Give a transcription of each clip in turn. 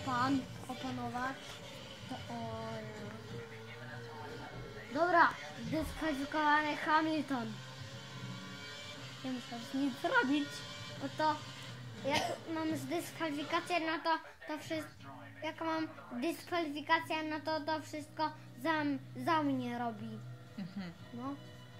opanować. To dobra, dyskwalifikowany Hamilton. Nie muszę nic robić, bo to jak mam dyskwalifikację, no to wszystko. Jak mam dyskwalifikację, no to wszystko za mnie robi. No.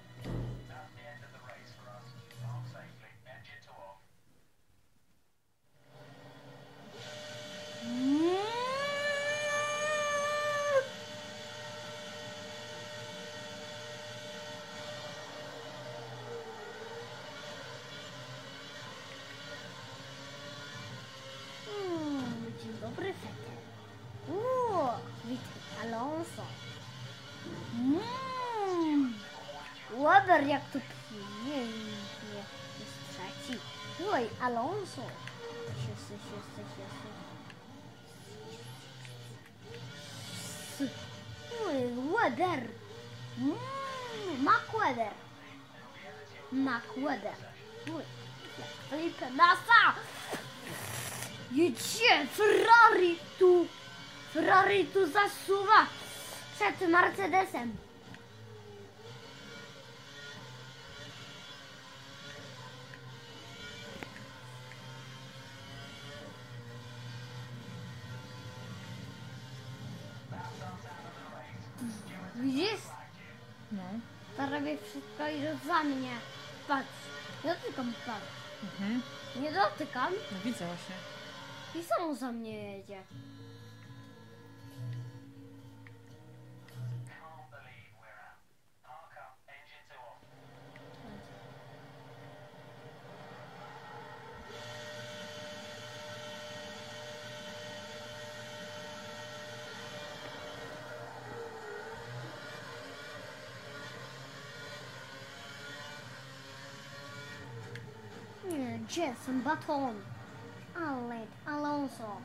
Dzień dobry, Fetel. Witaj, Alonso. Weber, jak to pięknie. Jest trzeci. Oj, Alonso. Jesteś. Weber. McWeber. Felipe Massa. Jedzie, Ferrari tu zasuwa przed Mercedesem. Widzisz? No. To robię wszystko i za mnie. Patrz, nie dotykam, patrz. Nie dotykam. No widzę właśnie. I samo za mnie jedzie. Jenson Button. Alonso.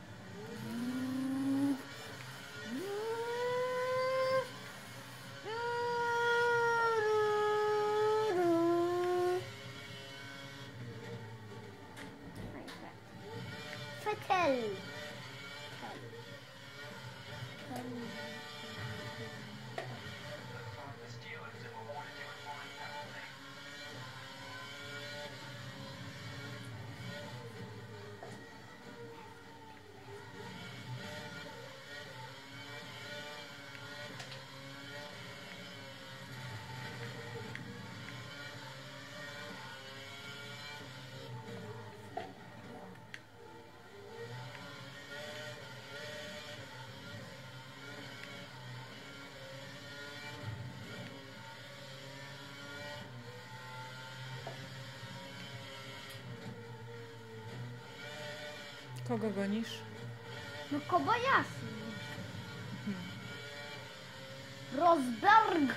Fetel. Kogo gonisz? No Kobayashi. Rosberg.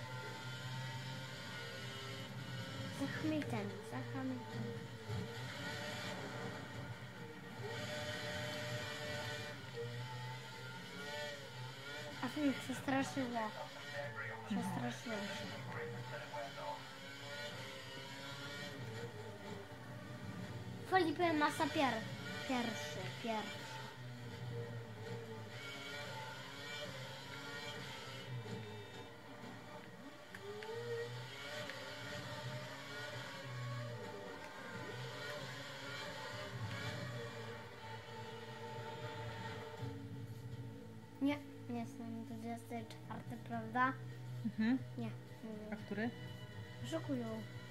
Za Hamilton. A Filip przestraszyła. Przestraszyłem się. Felipe Massa pierwszy. Nie jestem 24, prawda? Nie. A który? Szokują.